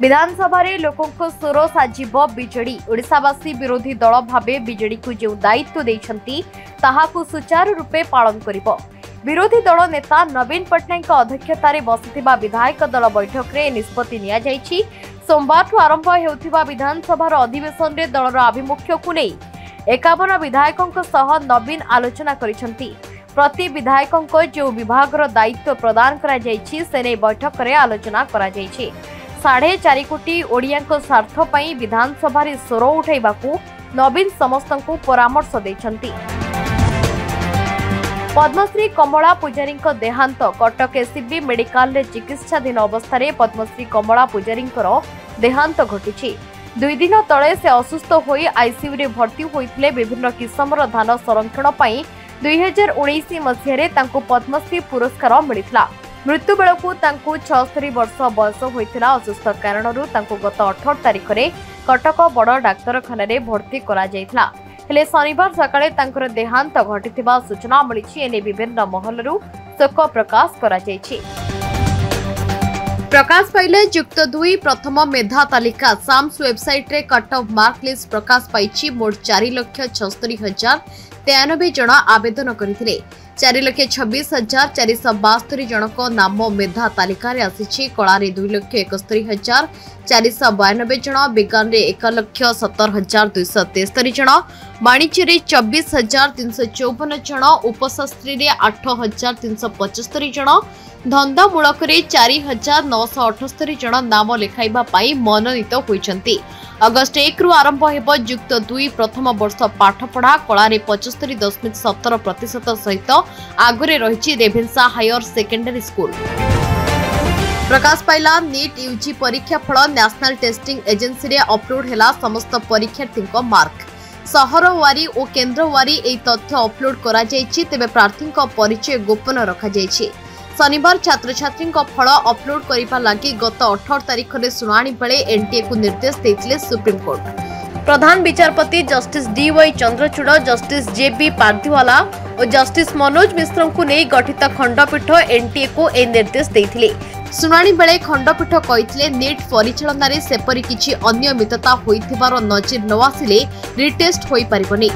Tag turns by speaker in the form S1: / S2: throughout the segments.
S1: विधानसभा रे लोकंको स्वर साजिब बीजेडी। ओडिशावासी विरोधी दल भाबे बीजेडी को जो दायित्व देइछंती ताहाकु सुचारू रूपे पालन करिबो। विरोधी दल नेता नवीन पट्टनायक अध्यक्षतार बसिथिबा विधायक दल बैठक रे निष्पत्ति निया जायछि। सोमवार आरंभ हेउथिबा विधानसभार अधिवेशन रे दलर आभिमुख्य को नै 51 विधायकों सह नवीन आलोचना करिसंती। प्रति विधायकों जो विभागर दायित्व प्रदान करा जायछि से नै बैठक रे आलोचना करा जायछि। 4.5 कोटी ओडियाको स्वार्थ पई विधानसभा रे स्वर उठाइबाकू नवीन समस्तंकू परामर्श दैछंती। पद्मश्री कमला पुजारी देहांत। कटक एसीबी मेडिकल रे चिकित्साधीन अवस्था पद्मश्री कमला पुजारी देहांत घटी। 2 दिन तले से असुस्थ होई आईसीयू रे भर्ती होइथिले। विभिन्न किस्मर धान संरक्षण पई 2019 मसीह तांको पद्मश्री पुरस्कार मिलिथिला। मृत्यु बेलकू तांको 76 वर्ष बयस होइथिला। असुस्थ कारणरू तांको गत 18 तारिख रे कटक बड़ डाक्तरखाना रे भर्ती करा जायथिला। हेले शनिवार सकाळे तांकर देहांत घटिथिबा सूचना मिलिछि। एने विभिन्न महलरू शोक प्रकाश करा जायछि। प्रकाश पाइले युक्त 2 प्रथम मेधा तालिका। साम्स वेबसाइट रे कट ऑफ मार्क लिस्ट प्रकाश पाइछि। मोट 4,76,093 जन आवेदन करथिले। 4,26,472 जनक नाम मेधा तालिका रे आसिछि। कला रे 2,71,492 जन, विज्ञान रे 1,17,273 जन, वाणिज्य रे 24,354 जन, उपशास्त्री रे 8,375 जन, धंदामूलक रे 4,978 जन नाम लेखाइबा पाई मनोनीत होइछंती। अगस्त 1 रु आरंभ हेबो युक्त 2 प्रथम वर्ष पाठपढ़ा। कला रे 75.17% सहित आगरे रहिछि रेभेन्सा हायर सेकेंडरी स्कूल। प्रकाश पाइला नीट यूजी परीक्षा फल नेशनल टेस्टिंग एजेंसी रे अपलोड हेला। समस्त परीक्षार्थी मार्क सहरवारी और केन्द्रवारी ए तथ्य अपलोड करा जायछि। तेबे प्रार्थी परिचय गोपन रखा जायछि। शनिवार छात्र छात्री फल अपलोड करने लगी गत 18 तारिख में शुणाणी बेले एनटीए को निर्देश देते सुप्रीम कोर्ट। प्रधान विचारपति justice DY Chandrachud, justice JB Pardiwala और जस्टिस मनोज मिश्र को नहीं गठित खंडपीठ एनटीए को ए निर्देश देते। शुणाणी बेले खंडपीठ कही नीट परिचालन में सेपरी किछि अनियमितता होइथिबार नजिर न आसिले रिटेस्ट होई परिबनी।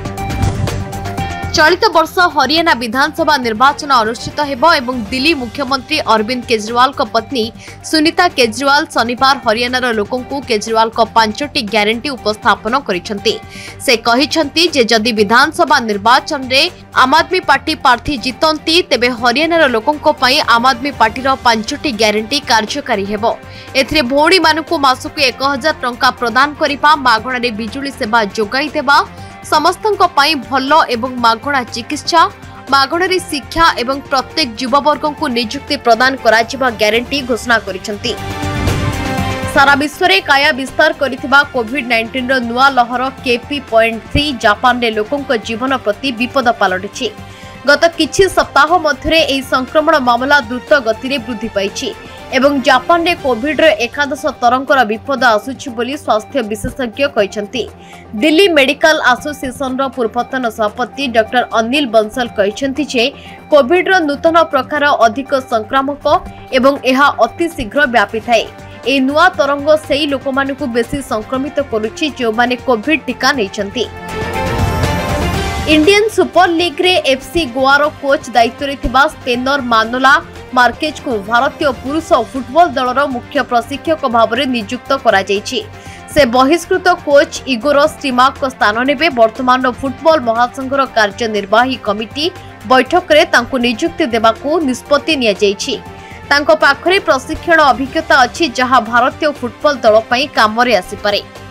S1: चलित वर्ष हरियाणा विधानसभा निर्वाचन अनुष्ठित हेबो एवं दिल्ली मुख्यमंत्री अरविंद केजरीवाल को पत्नी सुनीता केजरीवाल शनिवार हरियाणार लोकों को केजरीवाल को 5टी ग्यारंटी उपस्थापन करिसेंती। से कहिसेंती जे जदि विधानसभा निर्वाचन रे आम आदमी पार्टी प्रार्थी जितंती तेबे हरियाणार लोकों को पई आम आदमी पार्टीर 5टी ग्यारंटी कार्यकारी हेबो। एथिरे भौणी मानकु मासकु 1000 टंका प्रदान करिबा, मागणारे बिजुली सेवा जोगाई देबा, समस्तंको पाई भलो एवं मागणा चिकित्सा, मागणारे शिक्षा एवं प्रत्येक युववर्ग को नियुक्ति प्रदान कराजिबा ग्यारंटी घोषणा करिसेंती। सारा विश्व रे काया विस्तार करिथिबा कोविड-19 रो नुआ लहर KP.3 जापान रे लोकों जीवन प्रति विपद पलटिछि। गत किछि सप्ताह मध्यरे एही संक्रमण मामला द्रुत गति रे वृद्धि पाइछि एवं जापान रे कोविड रो एकादश तरंगर विपद आसुछि बोली स्वास्थ्य विशेषज्ञ कहिसंती। दिल्ली मेडिकल एसोसिएशन रो पूर्वतन सभापति डॉक्टर अनिल बंसल कहिसंती जे कोविड रो नूतन प्रकार अधिक संक्रामक एवं एहा अति शीघ्र व्यापी थाए। ए नुआ तरंग सेही लोकमानकु बेसी संक्रमित करूछि जो माने कोविड टीका नैछंती। इंडियन सुपर लीग रे एफसी गोवा रो कोच दायित्व रे थिबा स्पेनर मानोला मार्केज को भारतीय पुरुष फुटबॉल दलर मुख्य प्रशिक्षक भाव में नियुक्त करा जायछि। से बहिष्कृत कोच इगोर स्टिमाक को स्थान नेबे। वर्तमान फुटबॉल महासंघर कार्यनिर्वाही कमिटी बैठक रे तांको नियुक्ति देबाकू निष्पत्ति निया जायछि। तांको पाखरे प्रशिक्षण अभिज्ञता अछि जहां भारतीय फुटबॉल दल पई काम रे आसी पारे।